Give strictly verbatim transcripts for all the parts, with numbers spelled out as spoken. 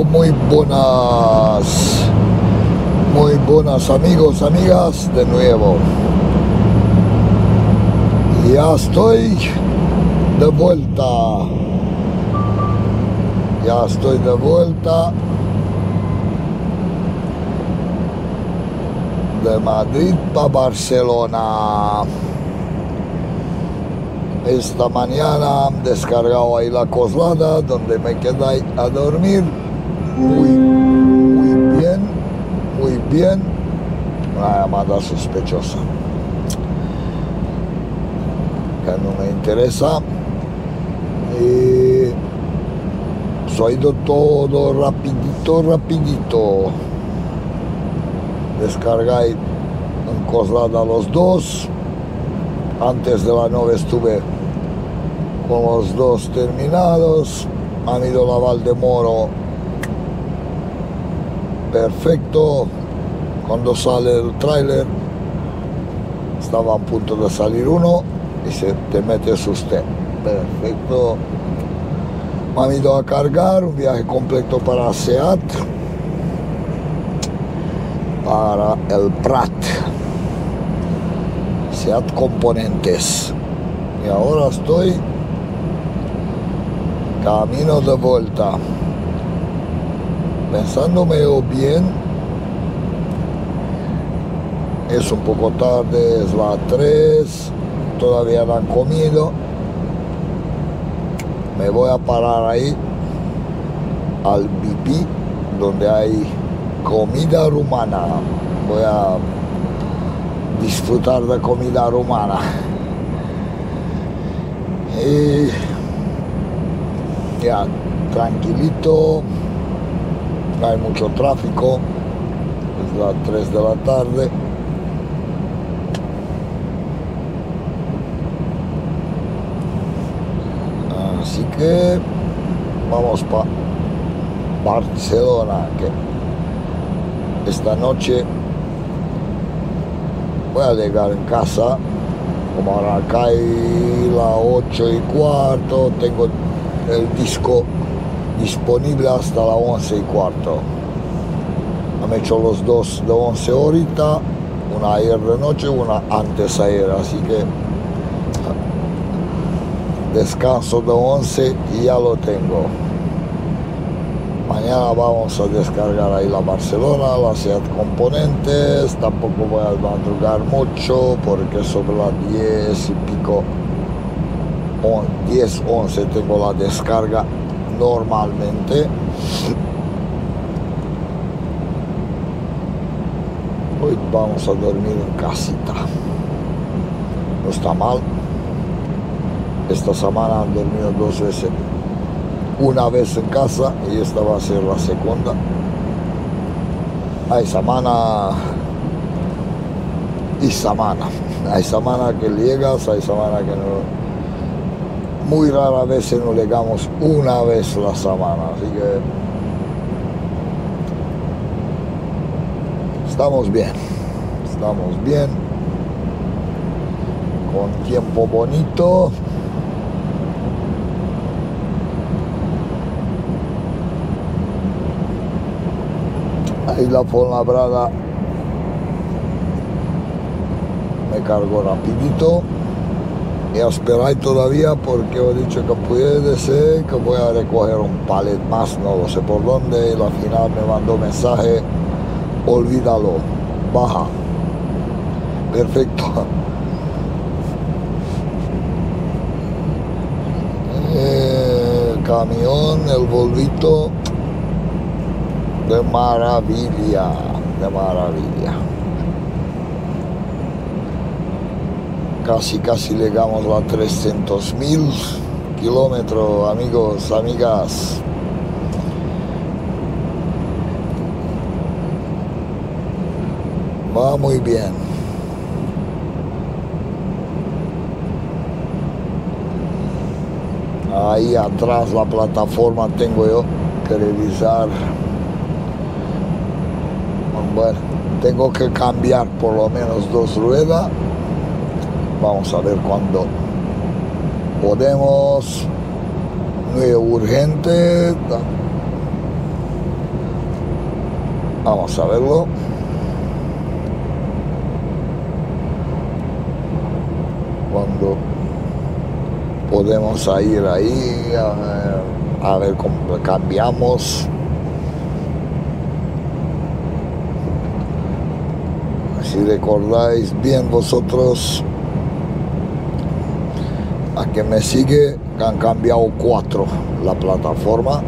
muy buenas, muy buenas amigos, amigas, de nuevo. Ya estoy de vuelta, ya estoy de vuelta de Madrid para Barcelona. Esta mañana he descargado ahí la Coslada, donde me quedé a dormir. Muy, muy bien, muy bien. Una llamada sospechosa que no me interesa. Y soy ido todo rapidito, rapidito. Descargué en Coslada los dos. Antes de la nueve estuve con los dos terminados. Han ido a Valdemoro. Perfecto. Cuando sale el tráiler, estaba a punto de salir uno y se te metes usted. Perfecto. Me han ido a cargar un viaje completo para SEAT, para el Prat. SEAT Componentes. Y ahora estoy camino de vuelta. Pensándome bien, es un poco tarde, es las tres, todavía no han comido. Me voy a parar ahí al B P, donde hay comida rumana. Voy a disfrutar de comida rumana. Y ya, tranquilito, no hay mucho tráfico, es las tres de la tarde. Así que vamos para Barcelona, que esta noche voy a llegar en casa, como ahora acá hay las ocho y cuarto, tengo el disco disponible hasta las once y cuarto. Han hecho los dos de once ahorita, una ayer de noche, una antes ayer, así que descanso de once y ya lo tengo. Mañana vamos a descargar ahí la Barcelona, la SEAT Componentes. Tampoco voy a madrugar mucho porque sobre las diez y pico, diez, once tengo la descarga normalmente. Hoy vamos a dormir en casita. No está mal. Esta semana han dormido dos veces. Una vez en casa y esta va a ser la segunda. Hay semana y semana. Hay semana que llegas, hay semana que no. Muy rara vez no llegamos una vez la semana, así que estamos bien, estamos bien, con tiempo bonito. Ahí la Fuenlabrada me cargo rapidito y esperáis todavía porque he dicho que puede ser que voy a recoger un palet más, no lo sé por dónde, y al final me mandó mensaje, olvídalo, baja. Perfecto. El camión, el volvito, de maravilla, de maravilla. Casi, casi llegamos a trescientos mil kilómetros, amigos, amigas. Va muy bien. Ahí atrás la plataforma tengo yo que revisar. Bueno, tengo que cambiar por lo menos dos ruedas. Vamos a ver cuándo podemos. No es urgente. Vamos a verlo. Cuando podemos ir ahí a, a ver cómo cambiamos. Si recordáis bien vosotros, a que me sigue, han cambiado cuatro la plataforma,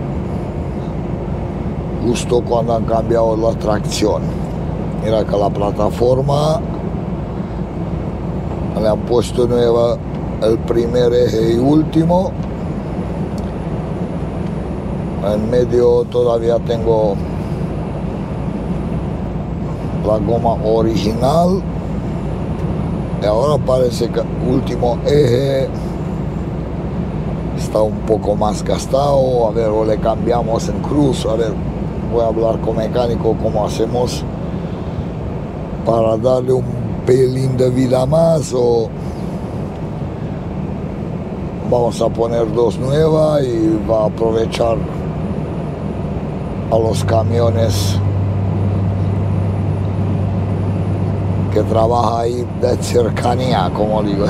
justo cuando han cambiado la tracción. Mira que la plataforma le han puesto nueva el primer eje y último. En medio todavía tengo la goma original y ahora parece que el último eje está un poco más gastado. A ver, o le cambiamos en cruz. A ver, voy a hablar con mecánico cómo hacemos para darle un pelín de vida más, o vamos a poner dos nuevas y va a aprovechar a los camiones que trabaja ahí de cercanía, como digo.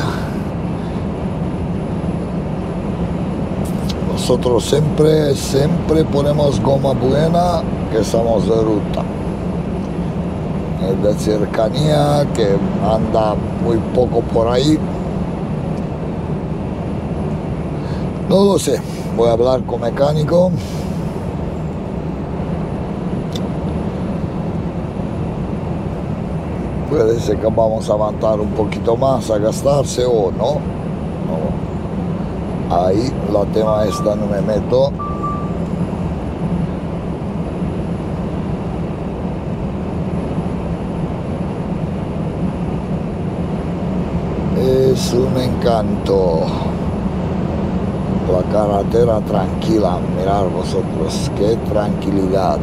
Nosotros siempre, siempre ponemos goma buena, que estamos de ruta. De cercanía, que anda muy poco por ahí. No lo sé, voy a hablar con mecánico. Puede ser que vamos a avanzar un poquito más a gastarse o no. No. Ahí la tema esta no me meto. Es un encanto. La carretera tranquila, mirad vosotros, qué tranquilidad.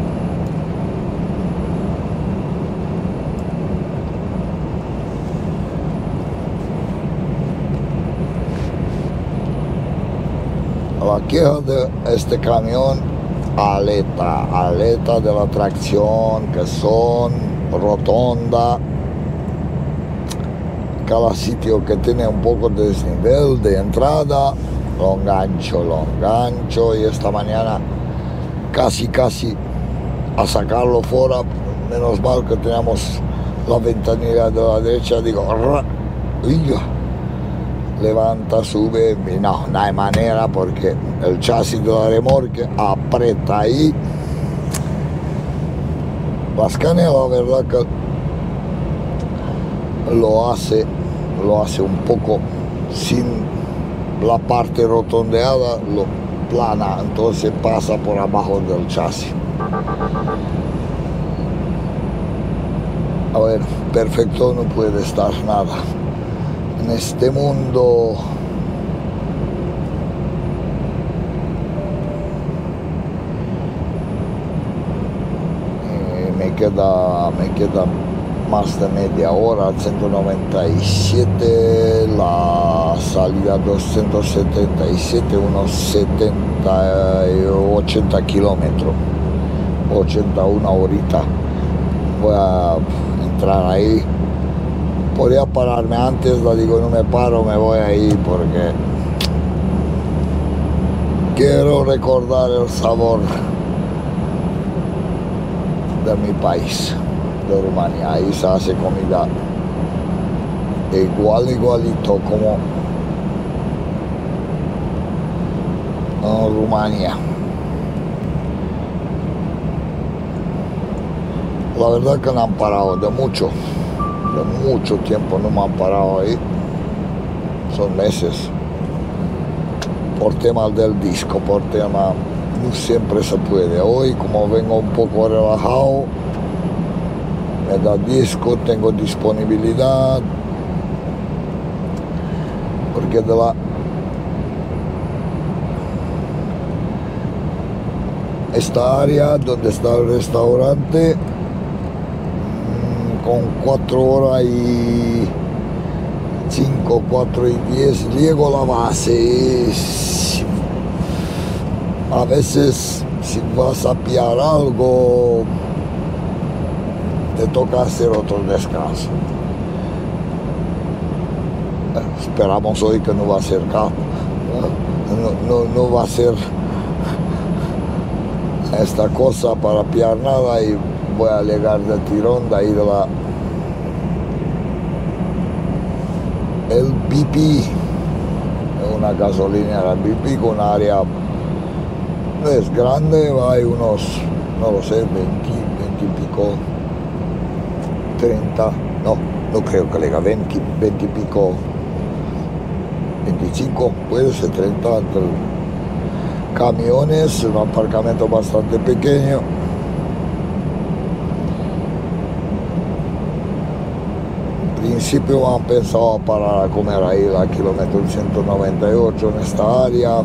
La queja de este camión, aleta, aleta de la tracción, que son rotonda. Cada sitio que tiene un poco de desnivel de entrada, lo engancho, lo engancho, y esta mañana casi, casi a sacarlo fuera. Menos mal que teníamos la ventanilla de la derecha, digo, uy, levanta, sube, y no, no hay manera, porque el chasis de la remorque aprieta ahí. La Scania, la verdad que lo hace, lo hace un poco sin la parte rotondeada, lo plana, entonces pasa por abajo del chasis. A ver, perfecto no puede estar nada en este mundo. Eh, me queda, me queda más de media hora, ciento noventa y siete, la salida doscientos setenta y siete, unos setenta, ochenta kilómetros, ochenta, una horita. Voy a entrar ahí. Podría pararme antes, la digo, no me paro, me voy ahí porque quiero recordar el sabor de mi país, de Rumania. Ahí se hace comida igual, igualito como en Rumania. La verdad que no han parado de mucho, de mucho tiempo no me han parado ahí. Son meses. Por temas del disco, por tema, no siempre se puede. Hoy, como vengo un poco relajado, me da disco, tengo disponibilidad, porque de la esta área donde está el restaurante, con cuatro horas y cinco, cuatro y diez llego a la base. A veces si vas a pillar algo te toca hacer otro descanso. Esperamos hoy que no va a ser no, no, no va a ser esta cosa para pillar nada y voy a llegar de tirón de ahí de la el B P, una gasolinera B P con área, no es grande, hay unos, no lo sé, veinte, veinte y pico, treinta, no, no creo que le diga veinte, veinte y pico, veinticinco, puede ser treinta, camiones, un aparcamiento bastante pequeño. En principio han pensado parar a comer ahí la kilómetro ciento noventa y ocho en esta área.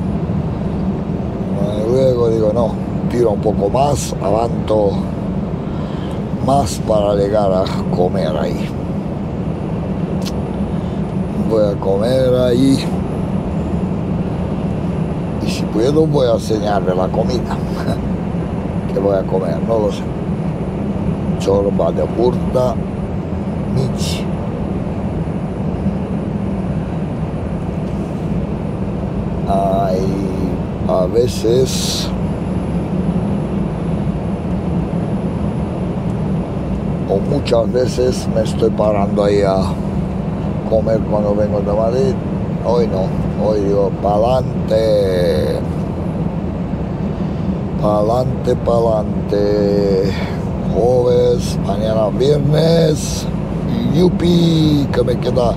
Luego digo, no, tiro un poco más, avanto más para llegar a comer ahí. Voy a comer ahí. Y si puedo voy a enseñarle la comida que voy a comer, no lo sé. Chorba de burda, michi. Hay a veces o muchas veces me estoy parando ahí a comer cuando vengo de Madrid. Hoy no, hoy digo pa'lante, pa'lante, pa'lante, jueves, mañana viernes, yupi, que me queda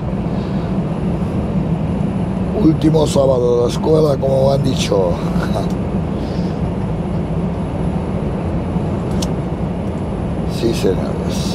último sábado de la escuela, como me han dicho. Sí, señores.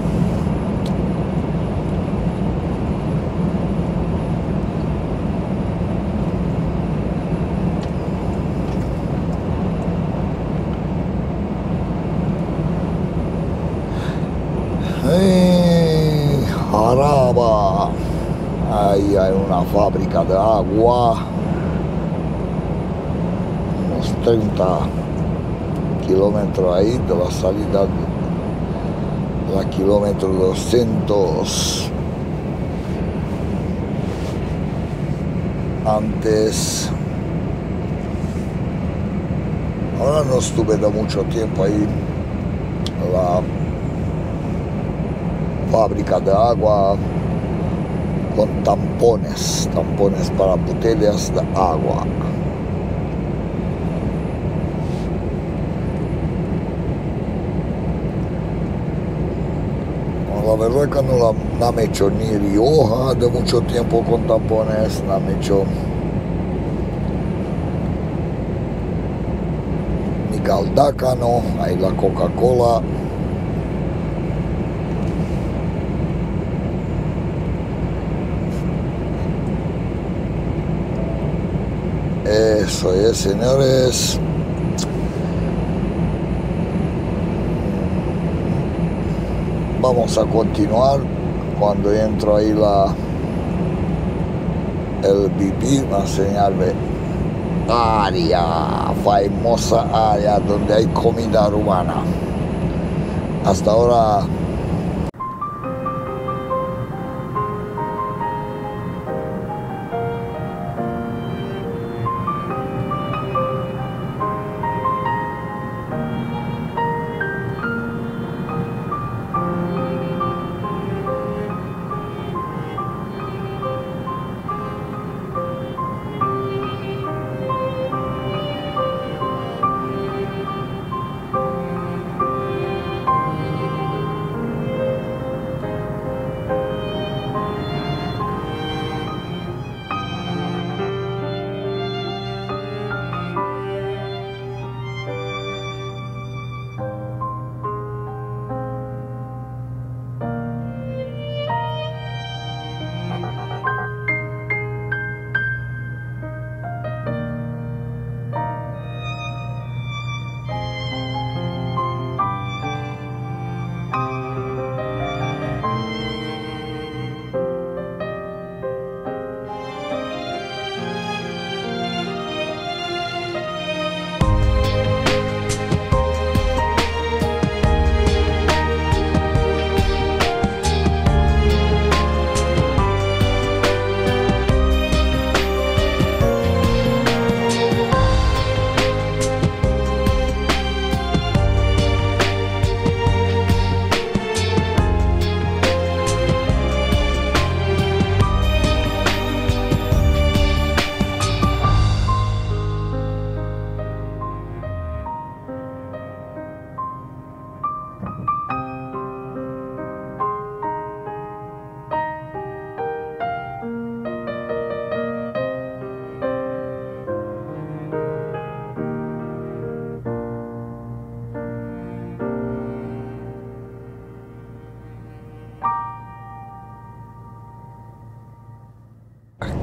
Hey, Jaraba. Ahí hay una fábrica de agua, unos treinta kilómetros ahí de la salida de la kilómetro doscientos. Antes, ahora no estuve de mucho tiempo ahí, la fábrica de agua con tampones, tampones para botellas de agua. La verdad que no la, no me he hecho ni Rioja de mucho tiempo con tampones, no me he hecho ni Galdácano, ahí la Coca-Cola. Eso es, señores. Vamos a continuar cuando entro ahí la el B P, va a enseñarme área, famosa área donde hay comida rumana. Hasta ahora.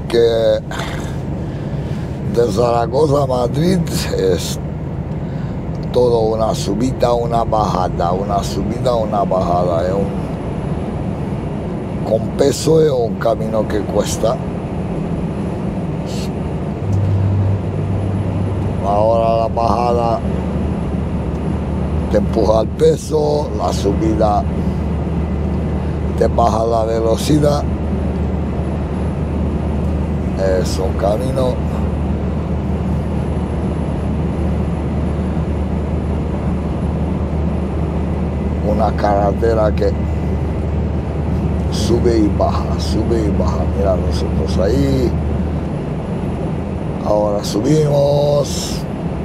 porque de Zaragoza a Madrid es todo una subida, una bajada, una subida, una bajada. Es un, con peso es un camino que cuesta. Ahora la bajada te empuja el peso, la subida te baja la velocidad. Es un camino una carretera que sube y baja, sube y baja. Mira nosotros ahí. Ahora subimos,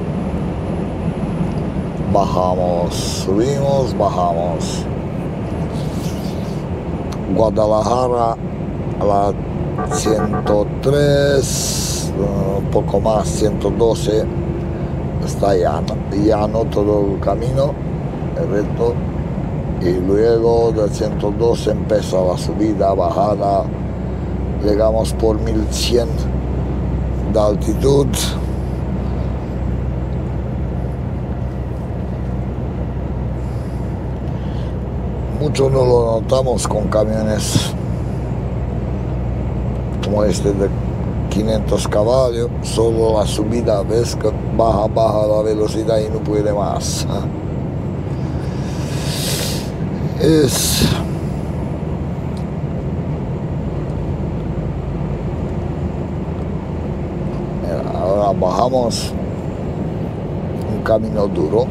bajamos, subimos, bajamos. Guadalajara a la ciento tres, un poco más, ciento doce, está llano, llano todo el camino, recto, y luego del ciento doce empieza la subida, bajada, llegamos por mil cien de altitud. Mucho no lo notamos con camiones como este de quinientos caballos, solo la subida, ves que baja, baja la velocidad y no puede más. Es Mira, ahora bajamos un camino duro.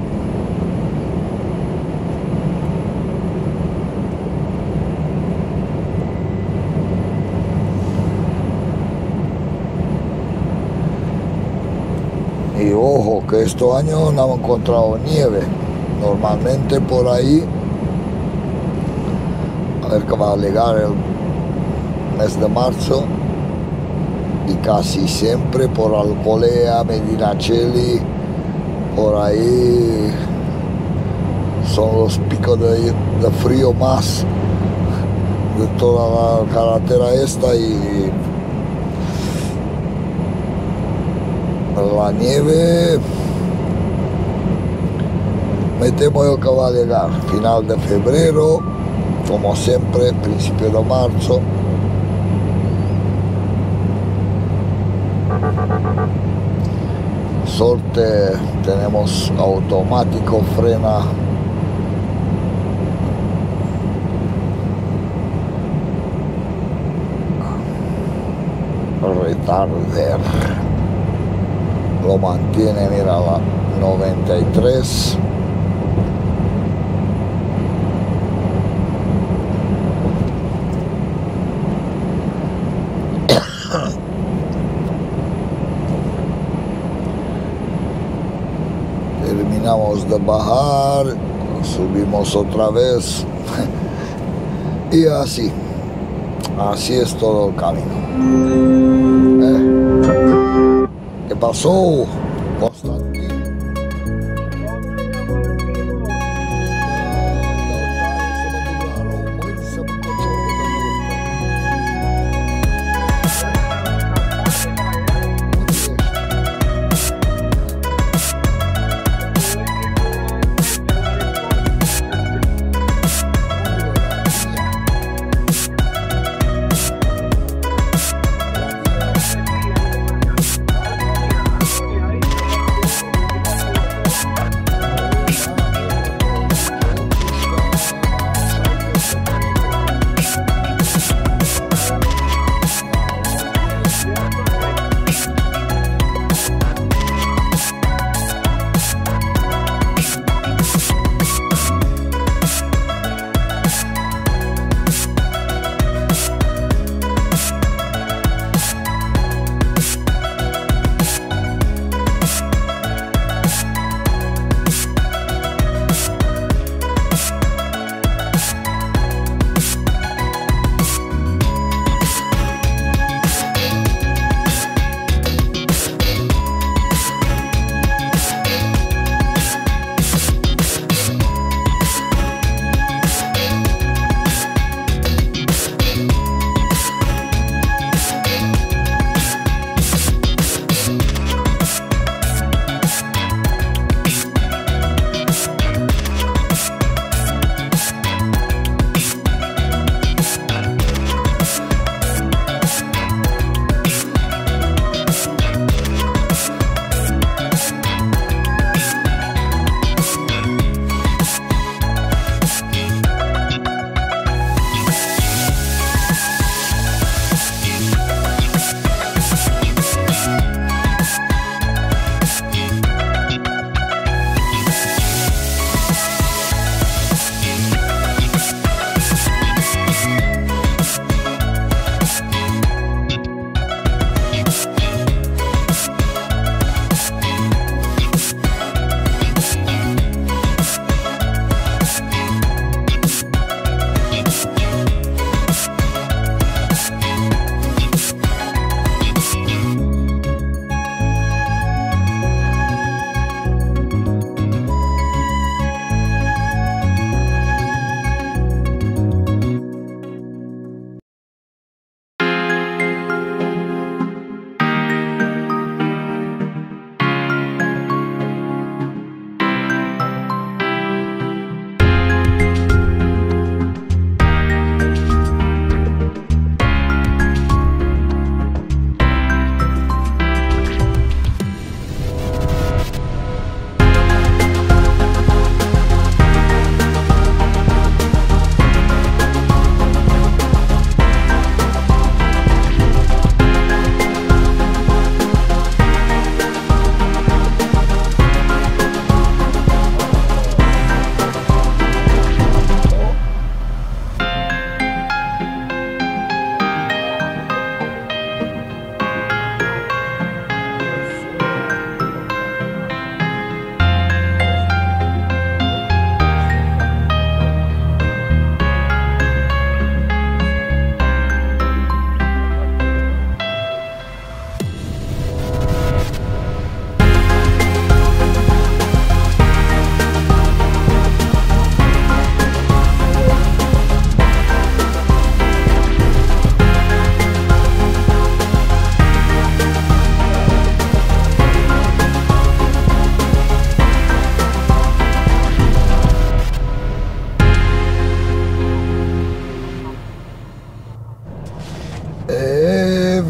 Y ojo que este año no hemos encontrado nieve. Normalmente por ahí, a ver que va a llegar el mes de marzo, y casi siempre por Alcolea, Medinaceli, por ahí son los picos de, de frío más de toda la carretera esta, y la nieve me temo yo que va a llegar final de febrero, como siempre, principio de marzo. Suerte tenemos automático, frena retarder, lo mantiene, mira, la noventa y tres. Terminamos de bajar, subimos otra vez y así, así es todo el camino. ¿Eh? ¿Qué pasó, Constantín?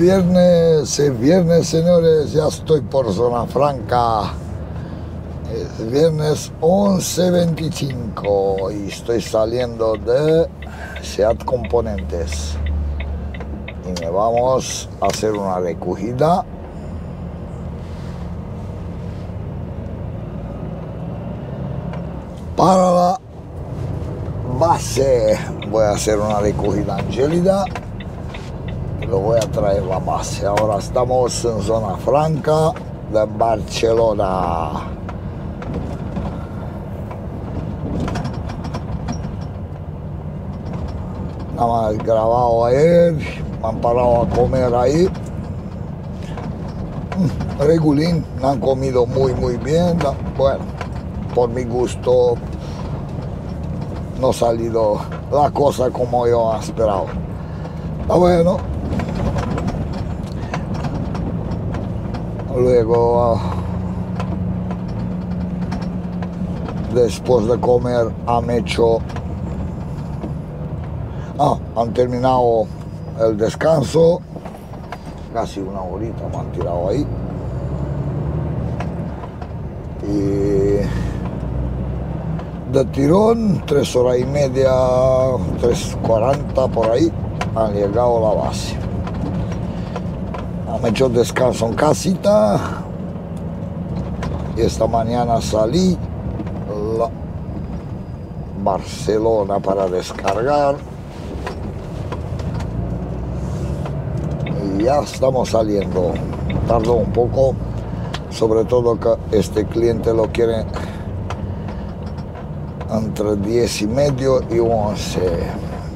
viernes, es viernes, señores, ya estoy por Zona Franca. Es viernes once veinticinco y estoy saliendo de Seat Componentes. Y me vamos a hacer una recogida para la base. Voy a hacer una recogida en Gélida y lo voy a traer la base. Ahora estamos en Zona Franca de Barcelona. Nada más grabado ayer, me han parado a comer ahí. Regulín, me han comido muy muy bien. Bueno, por mi gusto no ha salido la cosa como yo esperaba. Está bueno. Luego, después de comer, han hecho... Ah, han terminado el descanso. Casi una horita me han tirado ahí. Y de tirón, tres horas y media, tres cuarenta por ahí, han llegado a la base. Han hecho descanso en casita. Y esta mañana salí a Barcelona para descargar. Y ya estamos saliendo. Tardó un poco, sobre todo que este cliente lo quiere entre diez y medio y once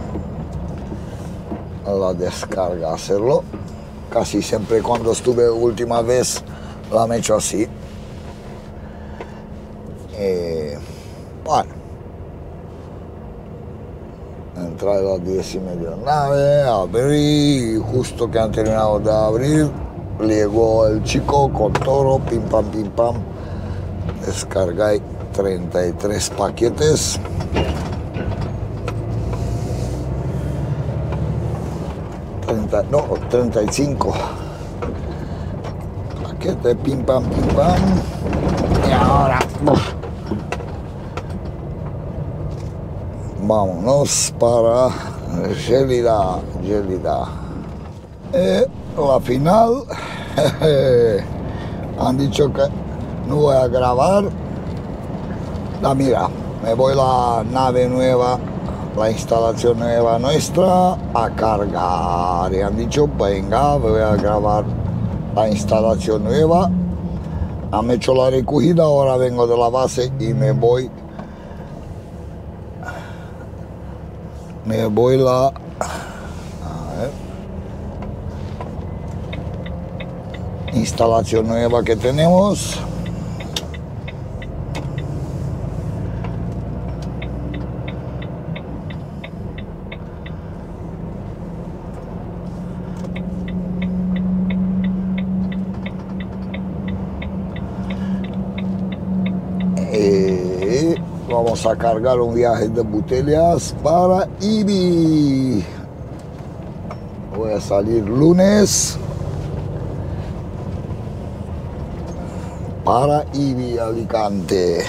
a la descarga hacerlo. Casi siempre cuando estuve última vez lo han hecho así. Eh, bueno, entré a las diez y media en nave, abrí, y justo que han terminado de abrir, llegó el chico con todo, pim pam, pim pam, descargué treinta y tres paquetes. treinta, no, treinta y cinco paquetes, pim pam, pim pam. Y ahora uf, vámonos para Gélida, Gélida. Eh, la final, han dicho que no voy a grabar. Ah, mira, me voy a la nave nueva, la instalación nueva nuestra, a cargar. Y han dicho, venga, voy a grabar la instalación nueva. Han hecho la recogida, ahora vengo de la base y me voy. Me voy la... A ver. Instalación nueva que tenemos. Y vamos a cargar un viaje de botellas para Ibi. Voy a salir lunes para Ibi, Alicante.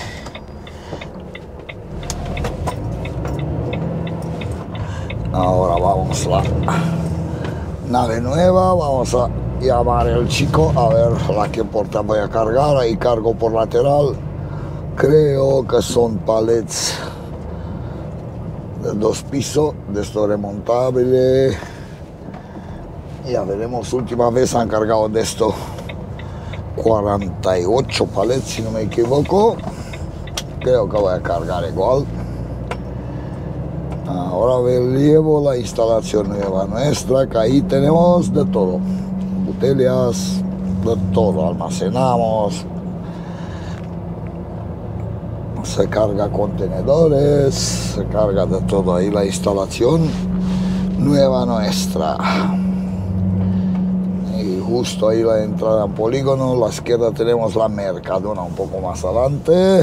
Ahora vamos a la nave nueva, vamos a llamar al chico a ver la que porta voy a cargar. Ahí cargo por lateral. Creo que son palets de dos pisos, de esto remontable. Ya veremos, última vez han cargado de esto cuarenta y ocho palets, si no me equivoco. Creo que voy a cargar igual. Ahora llevo la instalación nueva nuestra, que ahí tenemos de todo. Botellas, de todo, almacenamos. Se carga contenedores, se carga de todo ahí la instalación nueva nuestra. Y justo ahí la entrada en polígono, a la izquierda tenemos la Mercadona un poco más adelante.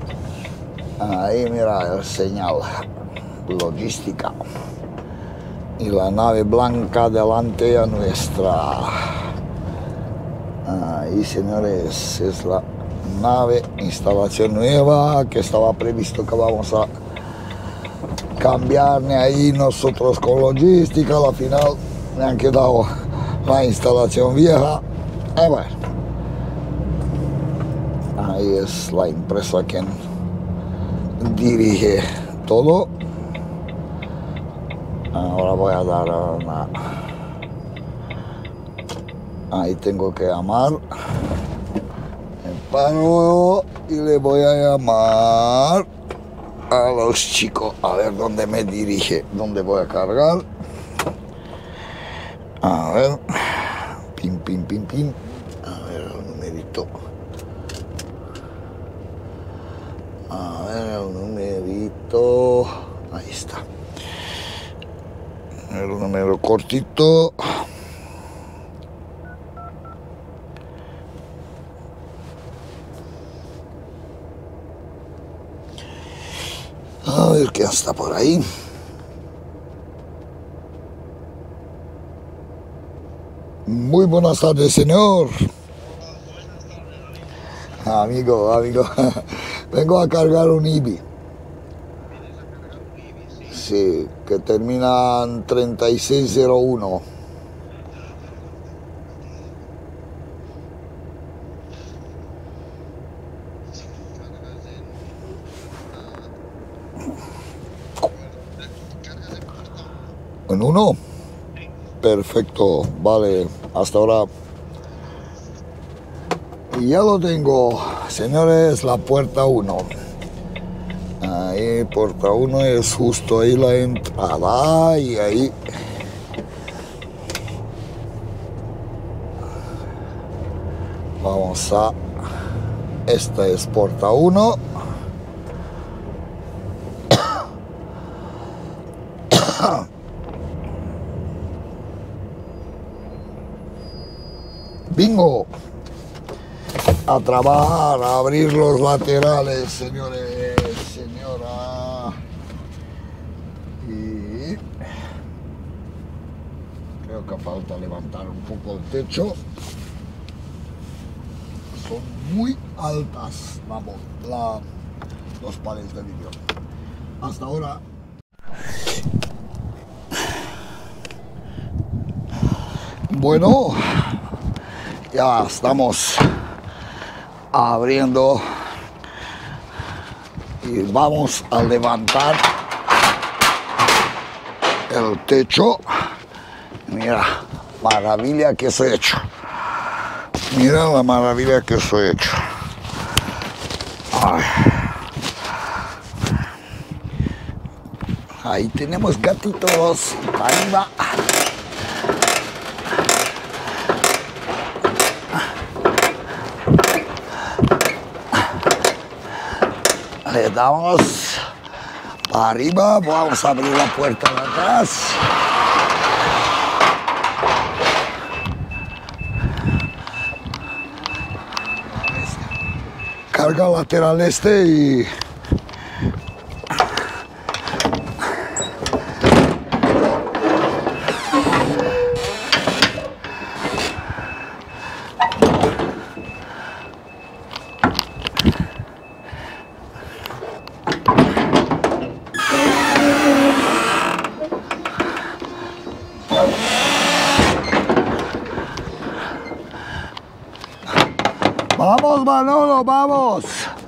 Ahí mira el señal, logística. y la nave blanca delante a nuestra. Ahí, señores, es la nave, instalación nueva que estaba previsto que vamos a cambiarme ahí nosotros con logística. Al final me han quedado la instalación vieja. A ver, ahí es la empresa quien dirige todo. Ahora voy a dar una... Ahí tengo que llamar. Me paro y le voy a llamar a los chicos. A ver dónde me dirige, dónde voy a cargar. A ver. Pim, pim, pim, pim. A ver el numerito. A ver el numerito. Ahí está. El número cortito. A ver qué está por ahí. Muy buenas tardes, señor. Amigo, amigo. Vengo a cargar un I B I. Sí, que termina en treinta y seis cero uno. ¿En uno? Perfecto, vale, hasta ahora. Y ya lo tengo, señores, la puerta uno. Ahí, puerta uno es justo ahí la entrada y ahí. Vamos a... Esta es puerta uno. Bingo. A trabajar, a abrir los laterales, señores, señora. Y creo que falta levantar un poco el techo. Son muy altas la, la, los paneles de vidrio. Hasta ahora. Bueno, ya estamos abriendo y vamos a levantar el techo. Mira, maravilla que se ha hecho. Mira la maravilla que se ha hecho. Ay. Ahí tenemos gatitos arriba. Le damos para arriba, vamos a abrir la puerta de atrás. Carga lateral este y vamos, Manolo, vamos.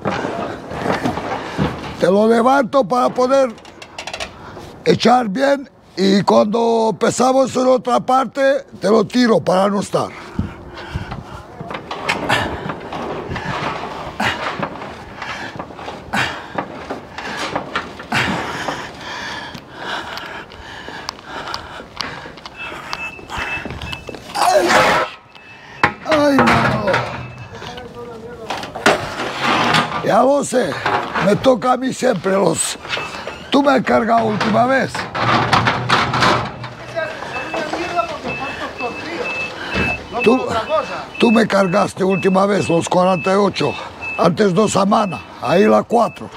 Te lo levanto para poder echar bien y cuando pesamos en otra parte te lo tiro para no estar. Ay, ay, Manolo. Ya lo sé, me toca a mí siempre los... Tú me has cargado última vez. Tú, tú me cargaste última vez los cuarenta y ocho, antes dos semanas, ahí la cuatro.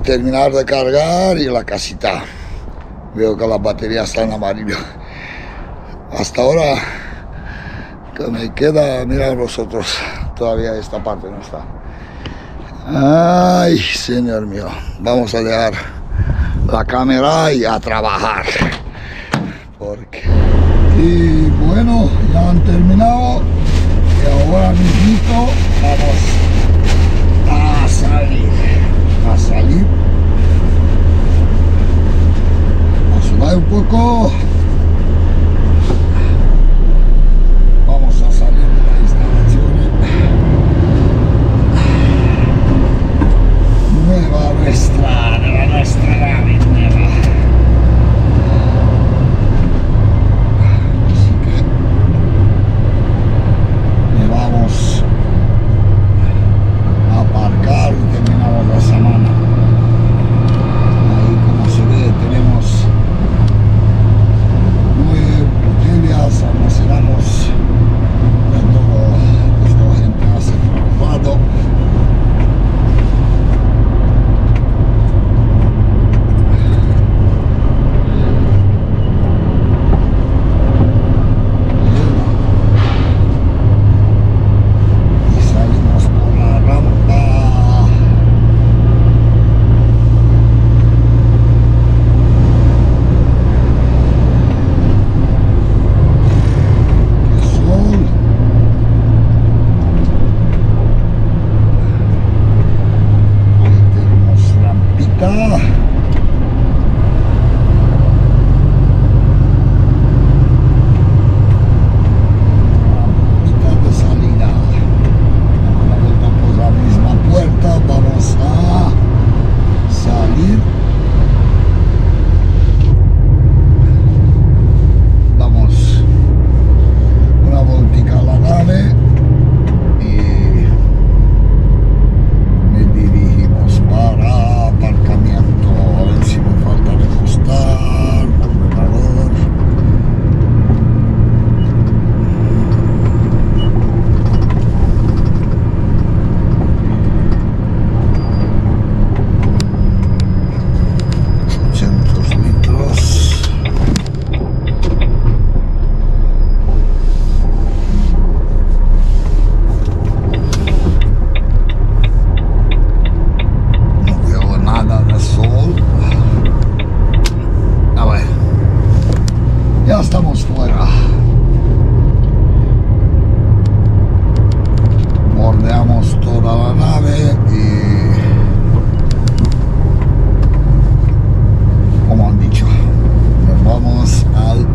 terminar de cargar y la casita. Veo que la batería está en amarillo. Hasta ahora que me queda, mirad vosotros, todavía esta parte no está. Ay, señor mío, vamos a dejar la cámara y a trabajar. Porque... Y bueno, ya han terminado y ahora mismo vamos a salir, a salir, a sudar un poco. Vamos a salir de la instalación nueva nuestra, de la nuestra nave nueva. Así que le vamos a aparcar y terminamos la semana. Ahí, como se ve, tenemos nueve botellas, almacenamos de todo esta gente hace trabajado. Y salimos por la rampa. ¡Qué sol! Ahí tenemos rampita. Rampita de salida. Damos la vuelta por la misma puerta. Vamos a salir. Damos una vueltica a la nave y me dirigimos para aparcamiento. A ver si me falta recostar ordenador. ochocientos litros. No veo nada de sol. A ver, ya estamos fuera. Bordeamos toda la nave y, como han dicho, nos vamos al